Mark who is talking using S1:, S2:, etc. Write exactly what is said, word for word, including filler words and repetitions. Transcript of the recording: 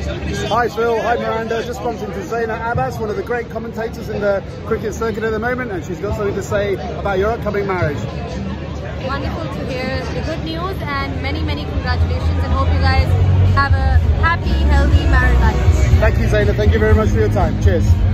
S1: Hi Phil, hi Miranda, just bumped into Zainab Abbas, one of the great commentators in the cricket circuit at the moment, and she's got something to say about your upcoming marriage.
S2: Wonderful to hear the good news and many, many congratulations, and hope you guys have a happy, healthy married life.
S1: Thank you Zainab, thank you very much for your time. Cheers.